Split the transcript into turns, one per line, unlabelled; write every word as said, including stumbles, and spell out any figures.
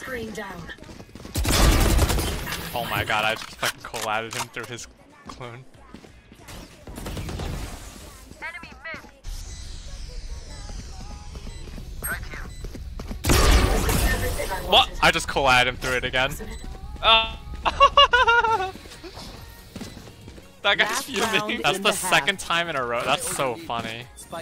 Screen down.
Oh my god, I just fucking collided him through his clone.
Enemy missed. Right here.
Everything I
What?
wanted.
I just collided him through it again.
Isn't it?
Uh, that guy's
Last
fuming.
round
That's
in
the
the half.
second time in a row. That's so funny.